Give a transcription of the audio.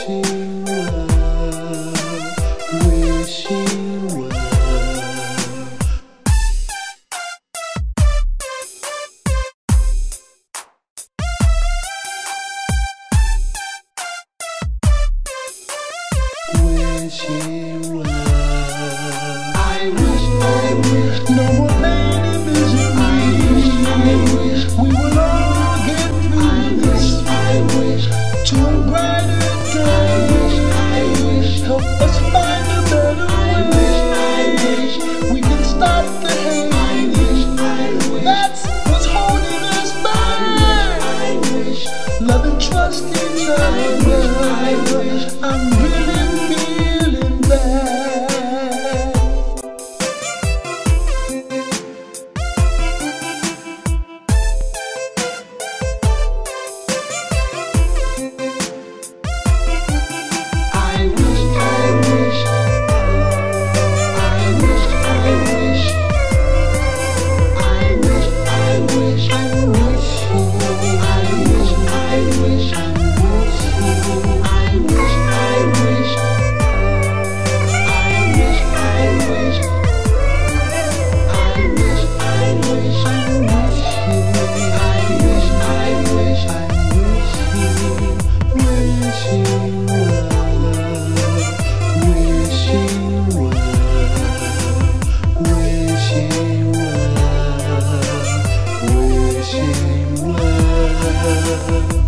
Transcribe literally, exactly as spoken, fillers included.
wishing well, wishing well. Wishing well. I wish, I wish, no more pain and misery. I wish, I wish, we will all get through I this. Wish, I wish, to a brighter day. I wish, I wish, help us find a better way. I wish, I wish, we can stop the hate. I wish, I wish, that's what's holding us back. I wish, I wish, love and trust each other. I wish, I'm really feeling bad. I wish, I wish, I wish, I wish, I wish, I wish, I'm wishing, I wish, I wish, I'm wishing, I wish, I wish, I wish, I wish, I wish, I wish, I'm wishing, I wish, I wish, I'm wishing, wishing well, wishing well, wishing well, wishing well.